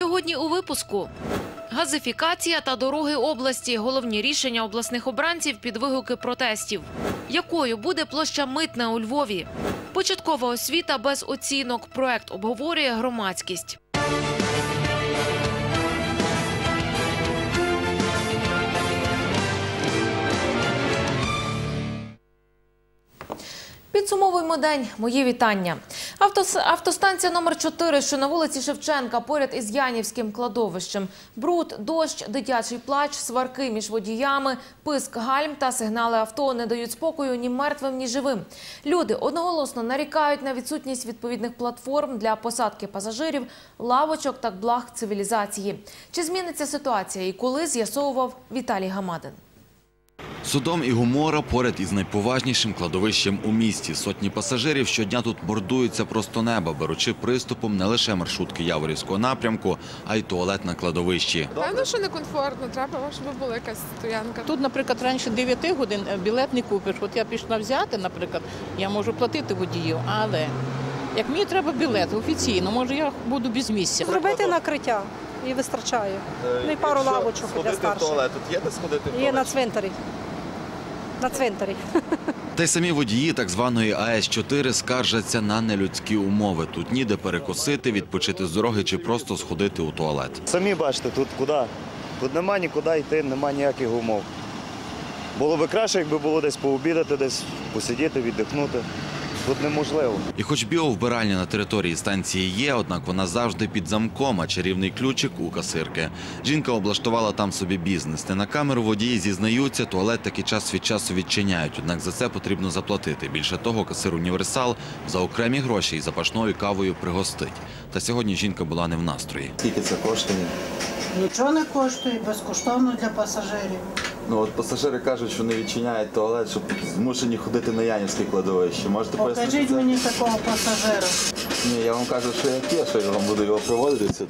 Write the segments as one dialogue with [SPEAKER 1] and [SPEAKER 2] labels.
[SPEAKER 1] Сьогодні у випуску. Газифікація та дороги області – головні рішення обласних обранців під вигуки протестів. Якою буде площа Митна у Львові? Початкова освіта без оцінок. Проект обговорює громадськість. Підсумовуємо день. Мої вітання. Автостанція номер 4, що на вулиці Шевченка, поряд із Янівським кладовищем. Бруд, дощ, дитячий плач, сварки між водіями, писк гальм та сигнали авто не дають спокою ні мертвим, ні живим. Люди одноголосно нарікають на відсутність відповідних платформ для посадки пасажирів, лавочок та благ цивілізації. Чи зміниться ситуація і коли, з'ясовував Віталій Гамадин.
[SPEAKER 2] Содом і Гомора поряд із найповажнішим кладовищем у місті. Сотні пасажирів щодня тут мордуються просто неба, беручи приступом не лише маршрутки Яворівського напрямку, а й туалет на кладовищі.
[SPEAKER 3] Певно, що некомфортно, треба, щоб була якась стоянка.
[SPEAKER 4] Тут, наприклад, раніше 9 годин білет не купиш. От я пішла взяти, наприклад, я можу платити водію, але як мені треба білет офіційно, може я буду без місця.
[SPEAKER 5] Зробити накриття і вистачає. Ну і пару лавочок для старших.
[SPEAKER 6] Тут є де сходити в туалет?
[SPEAKER 5] Є на цвинтарі. На цвинтарі.
[SPEAKER 2] Та й самі водії так званої АЕС-4 скаржаться на нелюдські умови. Тут ніде перекусити, відпочити з дороги чи просто сходити у туалет.
[SPEAKER 6] Самі бачите, тут куди? Тут нема нікуди йти, нема ніяких умов. Було б краще, якби було десь пообідати, десь посидіти, віддихнути. Тут неможливо.
[SPEAKER 2] І хоч біовбиральня на території станції є, однак вона завжди під замком, а чарівний ключик у касирки. Жінка облаштувала там собі бізнес. Не на камеру водії зізнаються, туалет таки час від часу відчиняють, однак за це потрібно заплатити. Більше того, касир-універсал за окремі гроші і запашною кавою пригостить. Та сьогодні жінка була не в настрої.
[SPEAKER 6] Скільки це коштує?
[SPEAKER 7] Нічого не коштує, безкоштовно для пасажирів.
[SPEAKER 6] Ну от пасажири кажуть, що не відчиняють туалет, щоб змушені ходити на Янівське кладовище. Можете пояснити
[SPEAKER 7] Покажіть
[SPEAKER 6] це?
[SPEAKER 7] мені такого пасажира.
[SPEAKER 6] Ні, я вам кажу, що як є, що я вам буду його привозити сюди.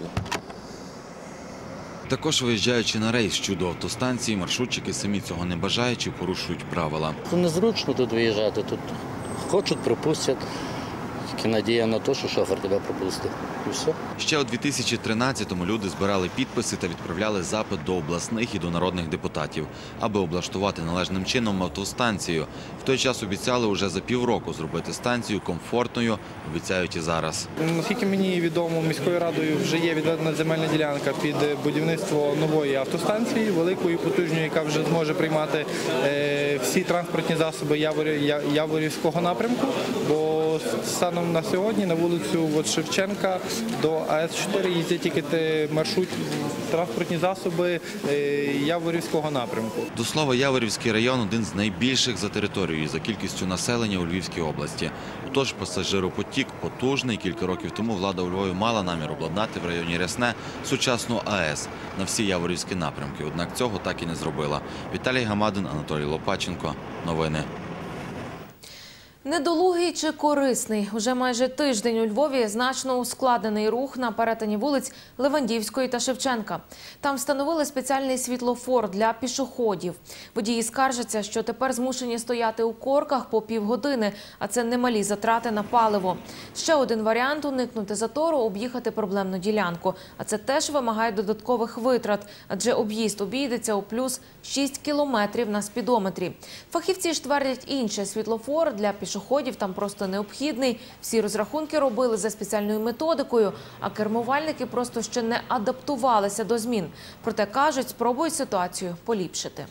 [SPEAKER 2] Також виїжджаючи на рейс щодо автостанції, маршрутчики самі цього не бажаючи порушують правила.
[SPEAKER 8] Це незручно тут виїжджати, тут хочуть, пропустять. Тільки надія на те, що шофер тебе пропустить. І все.
[SPEAKER 2] Ще у 2013-му люди збирали підписи та відправляли запит до обласних і до народних депутатів, аби облаштувати належним чином автостанцію. В той час обіцяли уже за півроку зробити станцію комфортною, обіцяють і зараз.
[SPEAKER 9] Наскільки мені відомо, міською радою вже є відведена земельна ділянка під будівництво нової автостанції, великої, потужної, яка вже зможе приймати всі транспортні засоби Яворівського напрямку, бо станом на сьогодні на вулицю Шевченка до АЕС-4 їздять тільки транспортні засоби Яворівського напрямку.
[SPEAKER 2] До слова, Яворівський район – один з найбільших за територією і за кількістю населення у Львівській області. Отож, пасажиропотік потужний. Кілька років тому влада у Львові мала намір обладнати в районі Рясне сучасну АЕС на всі Яворівські напрямки. Однак цього так і не зробила. Віталій Гамадин, Анатолій Лопаченко. Новини.
[SPEAKER 1] Недолугий чи корисний? Уже майже тиждень у Львові значно ускладнений рух на перетині вулиць Левандівської та Шевченка. Там встановили спеціальний світлофор для пішоходів. Водії скаржаться, що тепер змушені стояти у корках по півгодини, а це немалі затрати на паливо. Ще один варіант – уникнути затору – об'їхати проблемну ділянку. А це теж вимагає додаткових витрат, адже об'їзд обійдеться у плюс 6 кілометрів на спідометрі. Фахівці ж твердять інше – світлофор для пішоходів там просто необхідний. Всі розрахунки робили за спеціальною методикою, а кермувальники просто ще не адаптувалися до змін. Проте, кажуть, спробують ситуацію поліпшити.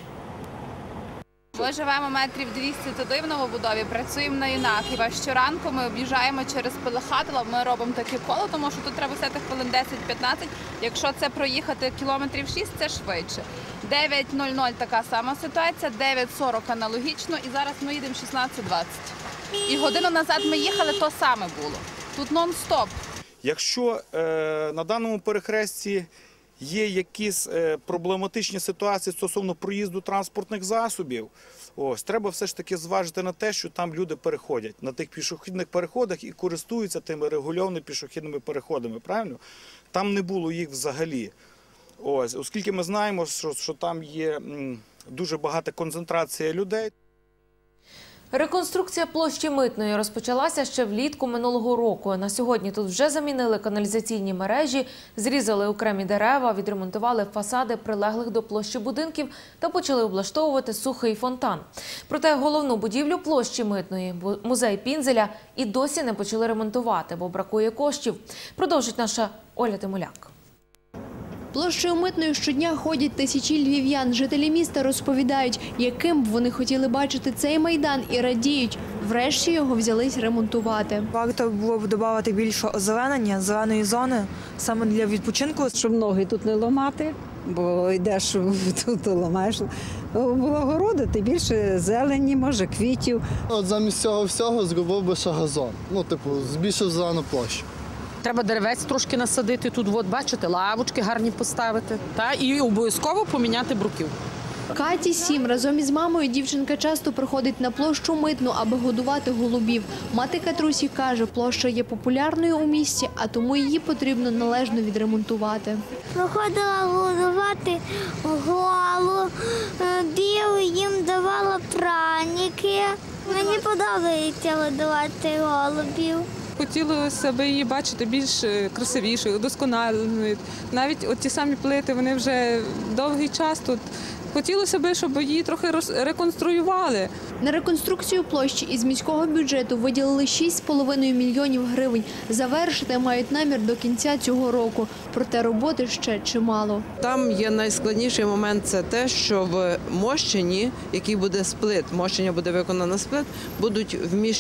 [SPEAKER 3] Ми живемо метрів 200 туди в новобудові, працюємо на Юнаківа. Щоранку ми об'їжджаємо через Пелехатла, ми робимо таке коло, тому що тут треба сидіти хвилин 10-15. Якщо це проїхати кілометрів 6, це швидше. 9:00 така сама ситуація, 9:40 аналогічно і зараз ми їдемо 16:20. І годину назад ми їхали, то саме було. Тут нон-стоп.
[SPEAKER 10] Якщо на даному перехресті є якісь проблематичні ситуації стосовно проїзду транспортних засобів, треба все ж таки зважити на те, що там люди переходять на тих пішохідних переходах і користуються тими регульованими пішохідними переходами, правильно? Там не було їх взагалі. Оскільки ми знаємо, що там є дуже багата концентрація людей.
[SPEAKER 1] Реконструкція площі Митної розпочалася ще влітку минулого року. На сьогодні тут вже замінили каналізаційні мережі, зрізали окремі дерева, відремонтували фасади прилеглих до площі будинків та почали облаштовувати сухий фонтан. Проте головну будівлю площі Митної – музей Пінзеля – і досі не почали ремонтувати, бо бракує коштів. Продовжить наша Оля Тимуляк.
[SPEAKER 11] Площею Митною щодня ходять тисячі львів'ян. Жителі міста розповідають, яким б вони хотіли бачити цей майдан, і радіють. Врешті його взялись ремонтувати.
[SPEAKER 12] Варто було б додати більше озеленення, зеленої зони, саме для відпочинку.
[SPEAKER 13] Щоб ноги тут не ламати, бо йдеш тут ламаєш. Було городити більше зелені, може квітів.
[SPEAKER 14] От замість цього всього зробив би ще газон, збільшив зелену площу.
[SPEAKER 15] Треба деревець трошки насадити, тут, от, бачите, лавочки гарні поставити і обов'язково поміняти бруківку.
[SPEAKER 11] Каті 7. Разом із мамою дівчинка часто приходить на площу Митну, аби годувати голубів. Мати Катрусі каже, площа є популярною у місті, а тому її потрібно належно відремонтувати.
[SPEAKER 16] Проходила годувати голубів, їм давала праніки. Мені подобається годувати голубів.
[SPEAKER 17] Хотілося б її бачити більш красивішою, досконаленою. Навіть ті самі плити, вони вже довгий час тут. Хотілося б, щоб її трохи реконструювали.
[SPEAKER 11] На реконструкцію площі із міського бюджету виділили 6,5 мільйонів гривень. Завершити мають намір до кінця цього року. Проте роботи ще чимало.
[SPEAKER 18] Там є найскладніший момент – це те, що в мощенні, який буде сплит, мощення буде виконано сплит, будуть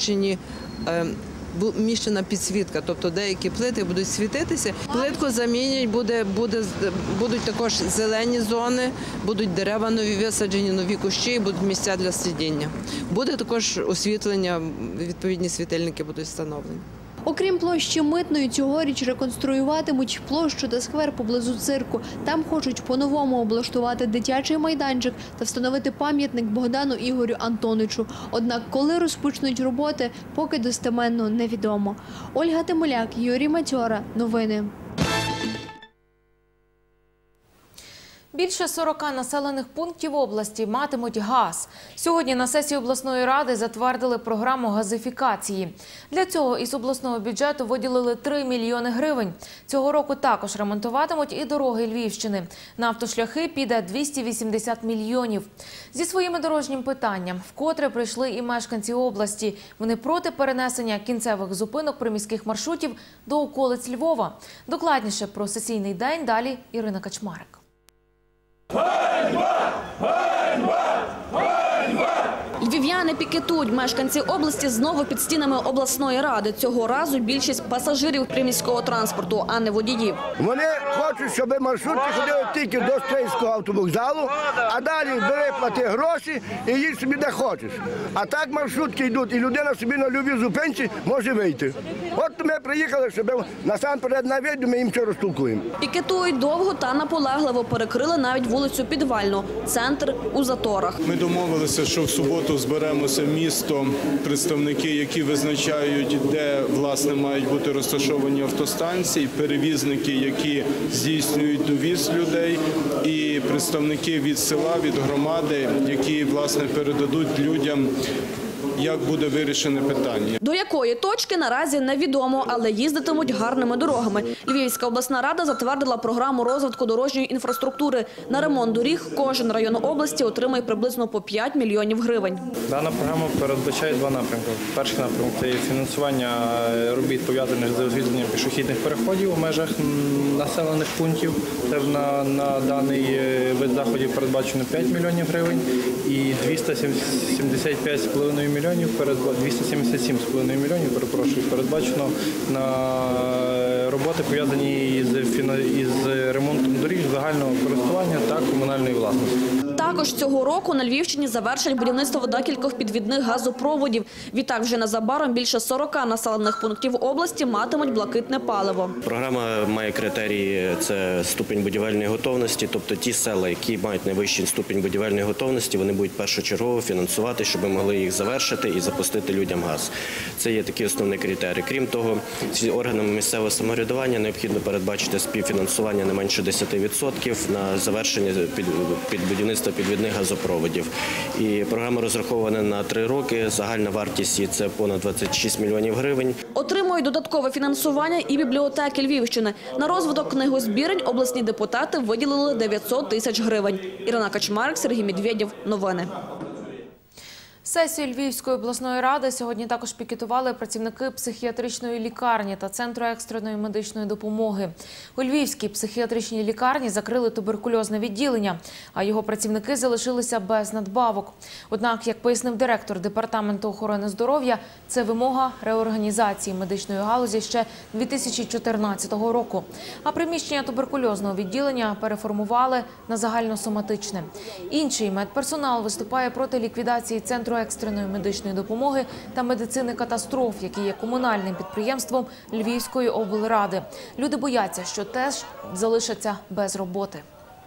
[SPEAKER 18] вміщена підсвітка, тобто деякі плити будуть світитися. Плитку замінять, будуть також зелені зони, будуть дерева нові висаджені, нові кущі, будуть місця для сидіння. Буде також освітлення, відповідні світильники будуть встановлені.
[SPEAKER 11] Окрім площі Митної, цьогоріч реконструюватимуть площу та сквер поблизу цирку. Там хочуть по-новому облаштувати дитячий майданчик та встановити пам'ятник Богдану Ігорю Антоничу. Однак, коли розпочнуть роботи, поки достеменно невідомо. Ольга Тимуляк, Юрій Матьора. Новини.
[SPEAKER 1] Більше 40 населених пунктів області матимуть газ. Сьогодні на сесії обласної ради затвердили програму газифікації. Для цього із обласного бюджету виділили 3 мільйони гривень. Цього року також ремонтуватимуть і дороги Львівщини. На автошляхи піде 280 мільйонів. Зі своїми дорожнім питанням вкотре прийшли і мешканці області. Вони проти перенесення кінцевих зупинок приміських маршрутів до околиць Львова. Докладніше про сесійний день далі Ірина Качмарик.
[SPEAKER 19] Львів'яни пікетують. Мешканці області знову під стінами обласної ради. Цього разу більшість пасажирів приміського транспорту, а не водіїв.
[SPEAKER 20] Вони хочуть, щоб маршрутки ходили тільки до Стрийського автовокзалу, а далі бери, плати гроші і їдь собі де хочеш. А так маршрутки йдуть, і людина собі на любій зупинці може вийти. От ми приїхали, щоб насамперед на відео ми їм все розтолкуємо.
[SPEAKER 19] Пікетують довго та наполегливо. Перекрили навіть вулицю Підвальну. Центр у заторах.
[SPEAKER 21] Ми домовилися, що в суботу зберемося місто, представники, які визначають, де, власне, мають бути розташовані автостанції, перевізники, які здійснюють довіз людей, і представники від села, від громади, які, власне, передадуть людям, як буде вирішене питання.
[SPEAKER 19] До якої точки наразі невідомо, але їздитимуть гарними дорогами. Львівська обласна рада затвердила програму розвитку дорожньої інфраструктури. На ремонт доріг кожен район області отримає приблизно по 5 мільйонів гривень.
[SPEAKER 22] Дана програма передбачає два напрямки. Перший напрямок – це фінансування робіт, пов'язаних з освітленням пішохідних переходів у межах населених пунктів. Це на даний вид заходів передбачено 5 мільйонів гривень і 277,5 мільйонів. 277,5 мільйонів, передбачено на роботи, пов'язані із ремонтом доріг загального користування та комунальної власності.
[SPEAKER 19] Також цього року на Львівщині завершать будівництво декількох підвідних газопроводів. Відтак вже незабаром більше 40 населених пунктів області матимуть блакитне паливо.
[SPEAKER 23] Програма має критерії – це ступінь будівельної готовності, тобто ті села, які мають найвищий ступінь будівельної готовності, вони будуть першочергово фінансувати, щоб ми могли їх завершити і запустити людям газ. Це є такі основні критерії. Крім того, органами місцевого самоврядування необхідно передбачити співфінансування не менше 10% на завершення під будівництва підвідних газопроводів. І програма розрахована на 3 роки. Загальна вартість її – це понад 26 мільйонів гривень.
[SPEAKER 19] Отримують додаткове фінансування і бібліотеки Львівщини. На розвиток книгозбірень обласні депутати виділили 900 тисяч гривень. Ірина Качмарик, Сергій Медведєв. Новини.
[SPEAKER 1] Сесію Львівської обласної ради сьогодні також пікетували працівники психіатричної лікарні та Центру екстреної медичної допомоги. У Львівській психіатричній лікарні закрили туберкульозне відділення, а його працівники залишилися без надбавок. Однак, як пояснив директор Департаменту охорони здоров'я, це вимога реорганізації медичної галузі ще 2014 року. А приміщення туберкульозного відділення переформували на загальносоматичне. Інший медперсонал виступає проти ліквідації Центру екстреної медичної допомоги та медицини катастроф, який є комунальним підприємством Львівської облради. Люди бояться, що теж залишаться без роботи.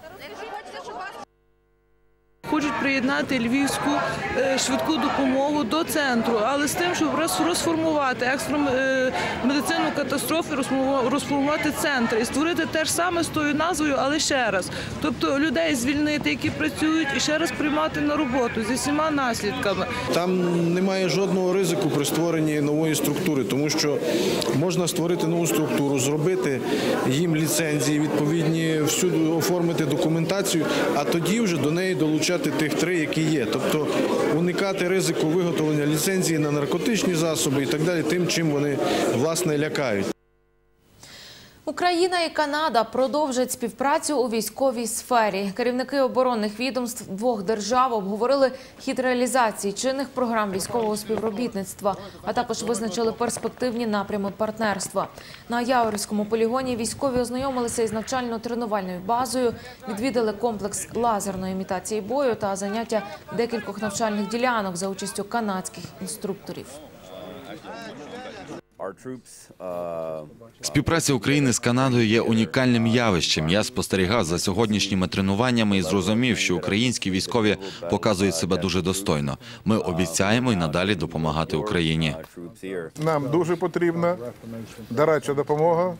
[SPEAKER 4] Хочуть приєднати Львівську швидку допомогу до центру, але з тим, щоб розформувати екстрену медицину катастроф і розформувати центр і створити те ж саме з тою назвою, але ще раз. Тобто людей звільнити, які працюють, і ще раз приймати на роботу зі всіма наслідками.
[SPEAKER 5] Там немає жодного ризику при створенні нової структури, тому що можна створити нову структуру, зробити їм ліцензії відповідні, всюди оформити документацію, а тоді вже до неї долучати тих 3, які є. Тобто уникати ризику виготовлення ліцензії на наркотичні засоби і так далі, тим, чим вони, власне, лякають.
[SPEAKER 1] Україна і Канада продовжать співпрацю у військовій сфері. Керівники оборонних відомств двох держав обговорили хід реалізації чинних програм військового співробітництва, а також визначили перспективні напрями партнерства. На Яворівському полігоні військові ознайомилися із навчально-тренувальною базою, відвідали комплекс лазерної імітації бою та заняття декількох навчальних ділянок за участю канадських інструкторів.
[SPEAKER 2] Співпраця України з Канадою є унікальним явищем. Я спостерігав за сьогоднішніми тренуваннями і зрозумів, що українські військові показують себе дуже достойно. Ми обіцяємо і надалі допомагати Україні.
[SPEAKER 7] Нам дуже потрібна дорадча допомога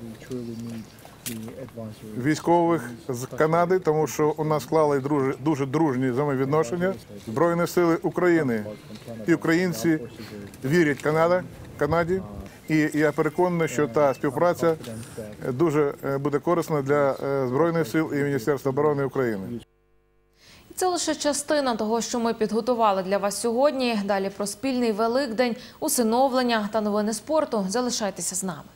[SPEAKER 7] військових з Канади, тому що у нас склали дуже дружні взаємовідношення. Збройні сили України і українці вірять Канаді. І я переконаний, що та співпраця дуже буде корисна для Збройних сил і Міністерства оборони України.
[SPEAKER 1] Це лише частина того, що ми підготували для вас сьогодні. Далі про спільний Великдень, усиновлення та новини спорту. Залишайтеся з нами.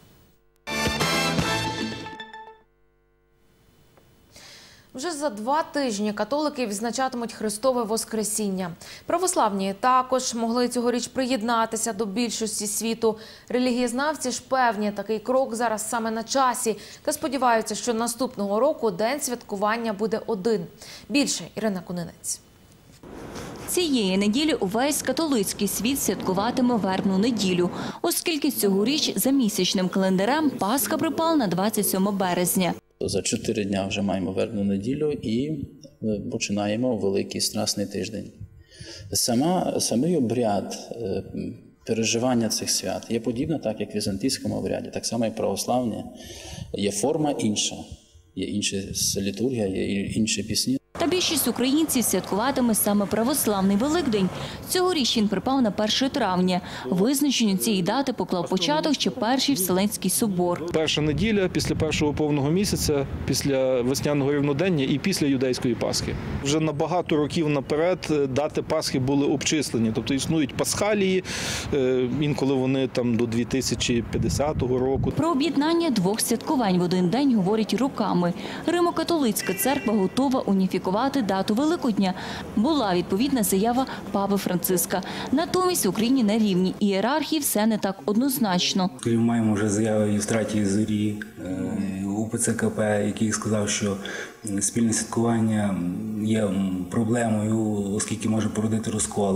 [SPEAKER 1] Вже за 2 тижні католики відзначатимуть Христове Воскресіння. Православні також могли цьогоріч приєднатися до більшості світу. Релігієзнавці ж певні, такий крок зараз саме на часі. Та сподіваються, що наступного року день святкування буде один. Більше Ірина Кунинець.
[SPEAKER 24] Цієї неділі увесь католицький світ святкуватиме вербну неділю, оскільки цьогоріч за місячним календарем Пасха припала на 27 березня.
[SPEAKER 25] За 4 дня вже маємо вербну неділю і починаємо Великий Страсний тиждень. Самий обряд переживання цих свят є подібна, так як в візантійському обряді, так само і православні. Є форма інша, є інша літургія, є інші пісні.
[SPEAKER 24] Та більшість українців святкуватиме саме православний Великдень. Цьогоріч він припав на 1 травня. Визначенню цієї дати поклав початок ще Перший Вселенський собор.
[SPEAKER 26] Перша неділя після першого повного місяця, після весняного рівнодення і після юдейської Пасхи. Вже на багато років наперед дати Пасхи були обчислені. Тобто існують пасхалії, інколи вони там до 2050 року.
[SPEAKER 24] Про об'єднання 2 святкувань в один день говорять роками. Римо-католицька церква готова уніфікувати дату Великодня. Була відповідна заява Папи Франциска. Натомість в Україні на рівні ієрархії все не так однозначно.
[SPEAKER 27] Ми маємо вже заяви Євстратії Зорі, УПЦ КП, який сказав, що спільне святкування є проблемою, оскільки може породити розколи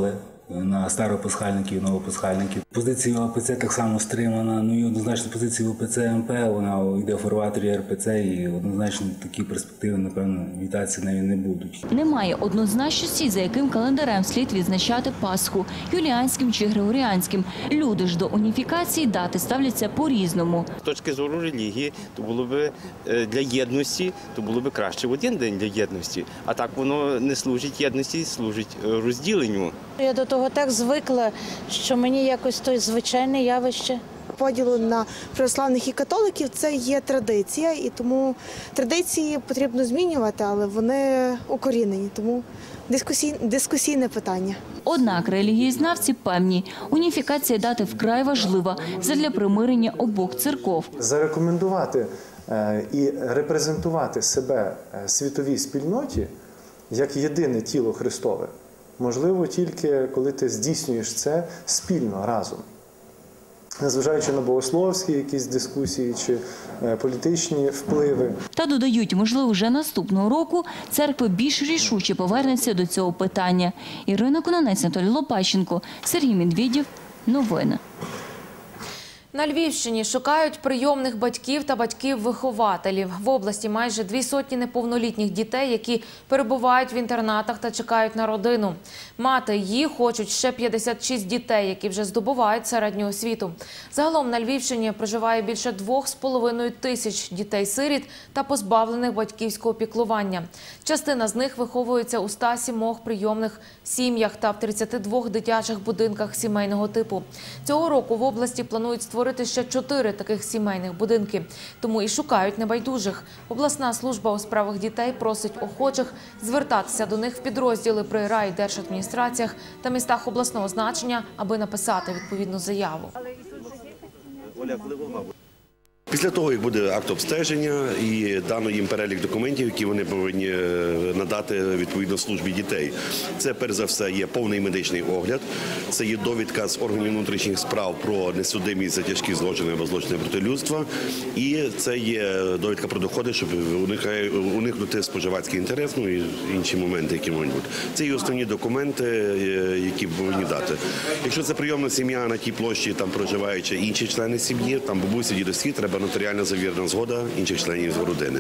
[SPEAKER 27] на старопасхальників і новопасхальників. Позиція ОПЦ так само стримана, ну і однозначно позиція ОПЦ МП, вона йде в фарватері РПЦ, і однозначно такі перспективи, напевно, вітатися нею не будуть.
[SPEAKER 24] Немає однозначності, за яким календарем слід відзначати Пасху – юліанським чи григоріанським. Люди ж до уніфікації дати ставляться по-різному.
[SPEAKER 3] З точки зору релігії, то було б для єдності, то було б краще в один день для єдності. А так воно не служить єдності, служить розділенню.
[SPEAKER 6] Я до того так звикла, що мені якось то звичайне явище.
[SPEAKER 8] Поділу на православних і католиків – це є традиція, і тому традиції потрібно змінювати, але вони укорінені, тому дискусійне питання.
[SPEAKER 24] Однак релігієзнавці певні, уніфікація дати вкрай важлива задля примирення обох церков.
[SPEAKER 9] Зарекомендувати і репрезентувати себе світовій спільноті як єдине тіло Христове можливо тільки, коли ти здійснюєш це спільно, разом. Незважаючи на богословські якісь дискусії чи політичні впливи.
[SPEAKER 24] Та додають, можливо, вже наступного року церква більш рішуче повернеться до цього питання. Ірина Кононець, Анатолій Лопащенко, Сергій Медведєв. Новини.
[SPEAKER 1] На Львівщині шукають прийомних батьків та батьків-вихователів. В області майже 200 неповнолітніх дітей, які перебувають в інтернатах та чекають на родину. Мати їх хочуть ще 56 дітей, які вже здобувають середню освіту. Загалом на Львівщині проживає більше 2,5 тисяч дітей-сиріт та позбавлених батьківського піклування. Частина з них виховується у 107 прийомних сім'ях та в 32 дитячих будинках сімейного типу. Цього року в області планують створити ще 4 таких сімейних будинки. Тому і шукають небайдужих. Обласна служба у справах дітей просить охочих звертатися до них в підрозділи при райдержадміністраціях та містах обласного значення, аби написати відповідну заяву.
[SPEAKER 10] Після того, як буде акт обстеження і дано їм перелік документів, які вони повинні надати відповідно службі дітей. Це, перш за все, є повний медичний огляд, це є довідка з органів внутрішніх справ про несудимість за тяжкі злочини або злочини проти людства, і це є довідка про доходи, щоб уникнути споживацький інтерес, ну і інші моменти, які можуть бути. Це є основні документи, які повинні дати. Якщо це прийомна сім'я, на тій площі там проживають інші члени сім'ї, там бабусі, дідусі, треба нотаріально завірена згода інших членів родини.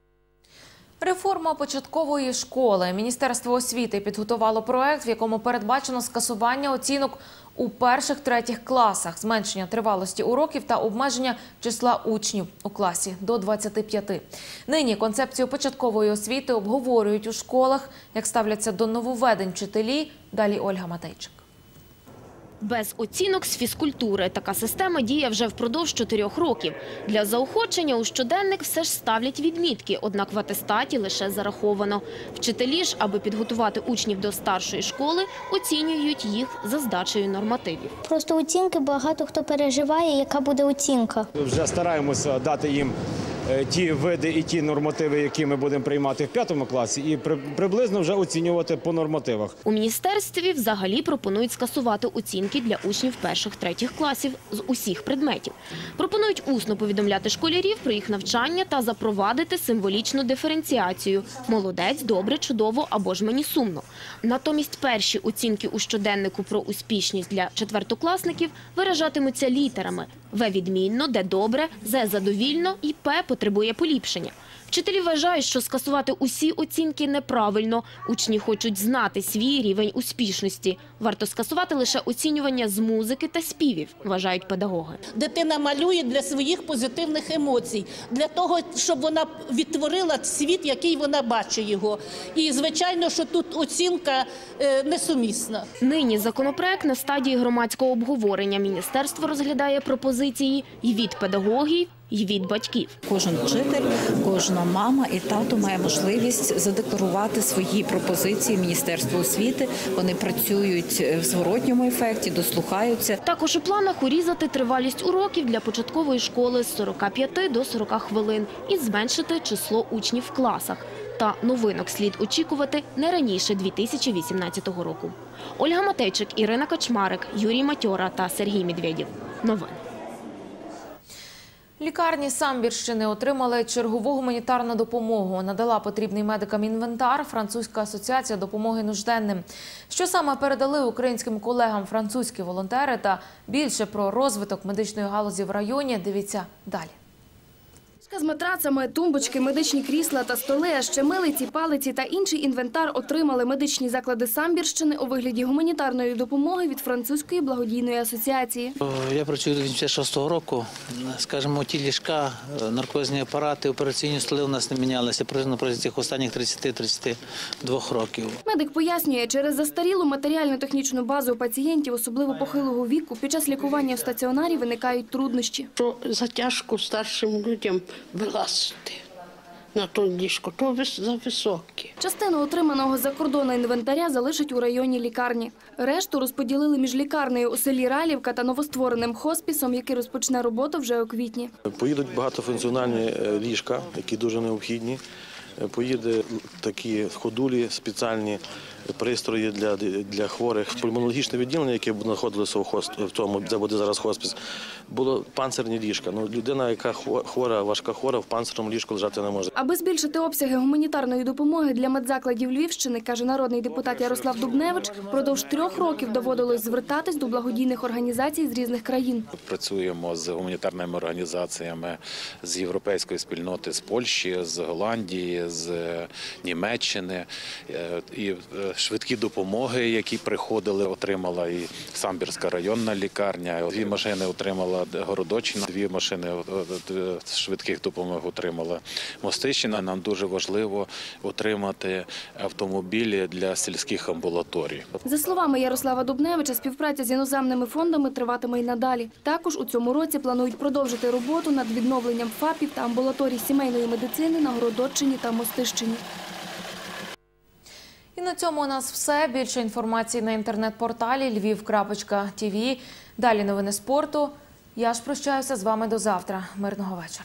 [SPEAKER 1] Реформа початкової школи. Міністерство освіти підготувало проект, в якому передбачено скасування оцінок у перших-третіх класах, зменшення тривалості уроків та обмеження числа учнів у класі до 25. Нині концепцію початкової освіти обговорюють у школах. Як ставляться до нововведень вчителі, далі Ольга Матейчик.
[SPEAKER 12] Без оцінок з фізкультури. Така система діє вже впродовж 4 років. Для заохочення у щоденник все ж ставлять відмітки, однак в атестаті лише зараховано. Вчителі ж, аби підготувати учнів до старшої школи, оцінюють їх за здачею нормативів.
[SPEAKER 16] Просто оцінки багато хто переживає, яка буде оцінка.
[SPEAKER 13] Вже стараємося дати їм ті види і ті нормативи, які ми будемо приймати в 5 класі, і приблизно вже оцінювати по нормативах.
[SPEAKER 12] У міністерстві взагалі пропонують скасувати оцінки для учнів перших-третіх класів з усіх предметів. Пропонують усно повідомляти школярів про їх навчання та запровадити символічну диференціацію – молодець, добре, чудово або ж мені сумно. Натомість перші оцінки у щоденнику про успішність для четвертокласників виражатимуться літерами – В – відмінно, Д – добре, З – задовільно і П – потребує поліпшення. Вчителі вважають, що скасувати усі оцінки неправильно. Учні хочуть знати свій рівень успішності. Варто скасувати лише оцінювання з музики та співів, вважають педагоги.
[SPEAKER 28] Дитина малює для своїх позитивних емоцій, для того, щоб вона відтворила світ, який вона бачить його. І, звичайно, що тут оцінка несумісна.
[SPEAKER 12] Нині законопроект на стадії громадського обговорення. Міністерство розглядає пропозиції і від педагогів, і від батьків.
[SPEAKER 29] Кожен вчитель, кожна мама і тато має можливість задекларувати свої пропозиції Міністерству освіти. Вони працюють в зворотньому ефекті, дослухаються.
[SPEAKER 12] Також у планах урізати тривалість уроків для початкової школи з 45 до 40 хвилин і зменшити число учнів в класах. Та новинок слід очікувати не раніше 2018 року. Ольга Матейчик, Ірина Качмарик, Юрій Матьора та Сергій Медведєв. Новини.
[SPEAKER 1] Лікарні Самбірщини отримали чергову гуманітарну допомогу. Надала потрібний медикам інвентар Французька асоціація допомоги нужденним. Що саме передали українським колегам французькі волонтери та більше про розвиток медичної галузі в районі, дивіться далі.
[SPEAKER 11] З матрацами, тумбочки, медичні крісла та столи, а ще милиці, палиці та інший інвентар отримали медичні заклади Самбірщини у вигляді гуманітарної допомоги від Французької благодійної асоціації.
[SPEAKER 14] Я працюю до 86-го року. Скажімо, ті ліжка, наркозні апарати, операційні столи у нас не мінялися протягом цих останніх 30-32 років.
[SPEAKER 11] Медик пояснює, через застарілу матеріально-технічну базу пацієнтів, особливо похилого віку, під час лікування в стаціонарі виникають труднощі.
[SPEAKER 15] Затяжко старшим людям вилазити на то ліжко, то зависокі.
[SPEAKER 11] Частину отриманого за кордону інвентаря залишать у районній лікарні. Решту розподілили між лікарнею у селі Ралівка та новоствореним хоспісом, який розпочне роботу вже у квітні.
[SPEAKER 17] Поїдуть багатофункціональні ліжка, які дуже необхідні. Поїде такі ходулі, спеціальні пристрої для хворих. Пульмонологічне відділення, яке знаходилося в тому, де буде зараз хоспіс, було панцирні ліжка. Людина, яка хвора, важка хвора, в панцирному ліжку лежати не може.
[SPEAKER 11] Аби збільшити обсяги гуманітарної допомоги для медзакладів Львівщини, каже народний депутат Ярослав Дубневич, впродовж 3 років доводилось звертатись до благодійних організацій з різних країн.
[SPEAKER 18] Працюємо з гуманітарними організаціями з європейської спільноти, з Польщі, з Голландії, з Німеччини. І швидкі допомоги, які приходили, отримала і Самбірська районна лікарня. 2 машини отримала Городоччина, 2 машини швидких допомог отримала Мостищина. Нам дуже важливо отримати автомобілі для сільських амбулаторій.
[SPEAKER 11] За словами Ярослава Дубневича, співпраця з іноземними фондами триватиме й надалі. Також у цьому році планують продовжити роботу над відновленням ФАПів та амбулаторій сімейної медицини на Городоччині та Мостищині.
[SPEAKER 1] І на цьому у нас все. Більше інформації на інтернет-порталі lviv.tv. Далі новини спорту. Я ж прощаюся з вами до завтра. Мирного вечора.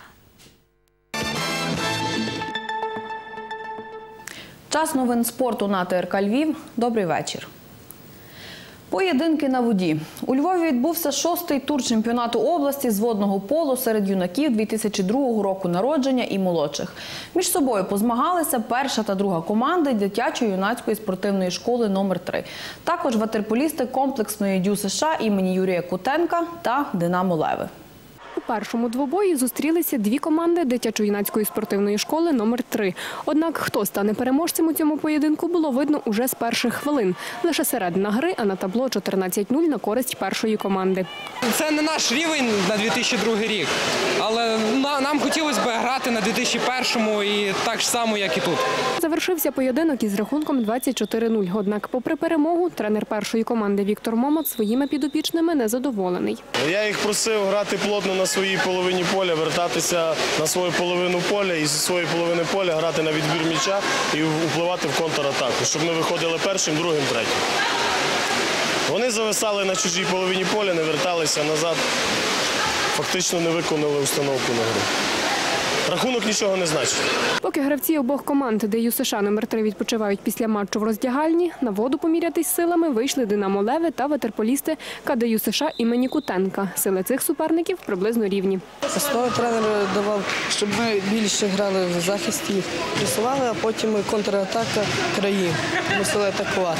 [SPEAKER 20] Час новин спорту на ТРК Львів. Добрий вечір. Поєдинки на воді. У Львові відбувся 6-й тур чемпіонату області з водного поло серед юнаків 2002 року народження і молодших. Між собою позмагалися перша та друга команди дитячо-юнацької спортивної школи номер 3. Також ватерполісти комплексної ДЮ США імені Юрія Кутенка та Динамо Леви.
[SPEAKER 21] У першому двобої зустрілися 2 команди дитячо-юнацької спортивної школи номер 3. Однак, хто стане переможцем у цьому поєдинку, було видно уже з перших хвилин. Лише середина гри, а на табло 14-0 на користь першої команди.
[SPEAKER 22] Це не наш рівень на 2002 рік, але нам хотілося б грати на 2001-му і так само, як і тут.
[SPEAKER 21] Завершився поєдинок із рахунком 24-0. Однак, попри перемогу, тренер першої команди Віктор Момот своїми підопічними незадоволений.
[SPEAKER 23] Я їх просив грати плотно на своїй половині поля, вертатися на свою половину поля і зі своєї половини поля грати на відбір м'яча і впливати в контратаку, щоб ми виходили першим, другим, третім. Вони зависали на чужій половині поля, не верталися назад, фактично не виконали установку на гру. Рахунок нічого не значить.
[SPEAKER 21] Поки гравці обох команд ДЮ США номер 3 відпочивають після матчу в роздягальні, на воду помірятись силами вийшли Динамо Леви та ватерполісти КДЮ США імені Кутенка. Сили цих суперників приблизно рівні.
[SPEAKER 30] Основи тренер давав, щоб ми більше грали в захисті, пресували, а потім контратака краї, мусили атакувати.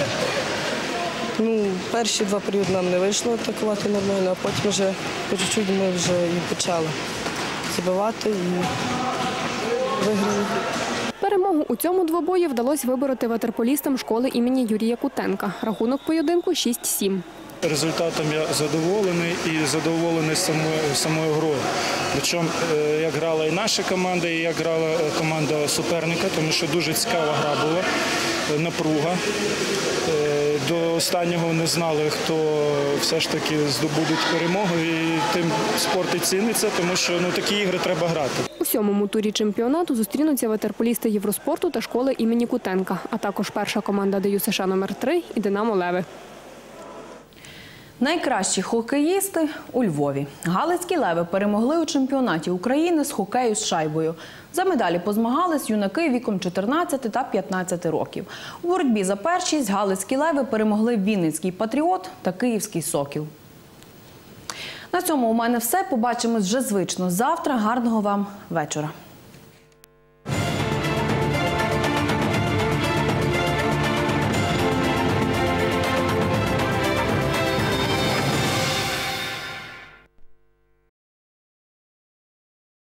[SPEAKER 30] Перші 2 періоди нам не вийшло атакувати нормально, а потім вже по чуть-чуть ми вже і почали забивати і виграли.
[SPEAKER 21] Перемогу у цьому двобої вдалося вибороти ватерполістам школи імені Юрія Кутенка. Рахунок поєдинку 6-7.
[SPEAKER 31] Результатом я задоволений і задоволений самою грою. Причому як грала і наша команда, і як грала команда суперника, тому що дуже цікава гра була, напруга. До останнього не знали, хто все ж таки здобудуть перемогу, і тим спорт і ціниться, тому що такі ігри треба грати.
[SPEAKER 21] У 7-му турі чемпіонату зустрінуться ватерполісти Євроспорту та школи імені Кутенка, а також перша команда ДЮ США номер 3 і Динамо Леви.
[SPEAKER 20] Найкращі хокеїсти у Львові. Галицькі Леви перемогли у чемпіонаті України з хокею з шайбою. За медалі позмагались юнаки віком 14 та 15 років. У боротьбі за першість Галицькі Леви перемогли Вінницький Патріот та Київський Сокіл. На цьому у мене все. Побачимось вже звично завтра. Гарного вам вечора.